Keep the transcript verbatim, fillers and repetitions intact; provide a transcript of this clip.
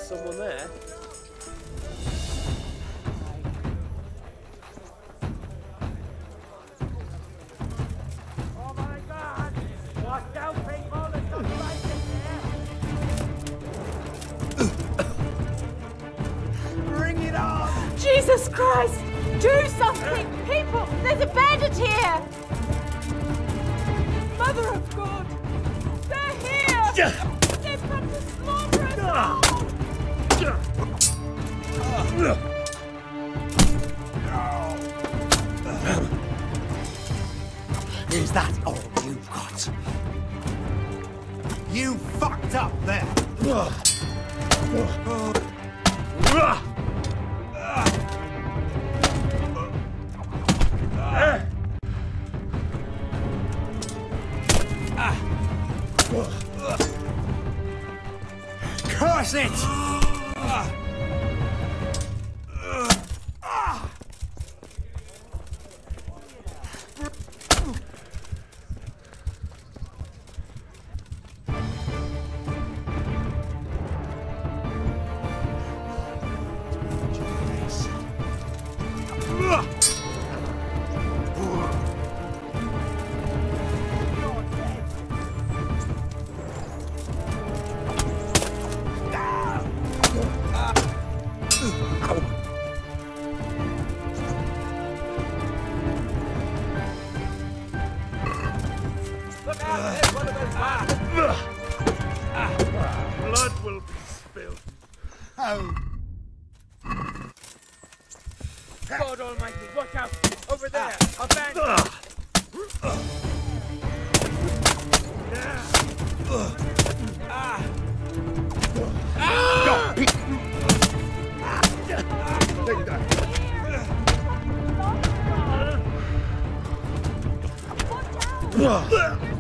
someone there. Oh my God! Watch out, people! There's some light in there! Bring it on! Jesus Christ! Do something! People! There's a bandit here! Mother of God! They're here! They've come to slaughter us all! Is that all you've got? You fucked up there! Curse it! Blood will be spilled. Oh. God almighty, watch out! Over there! A bandit! Watch out!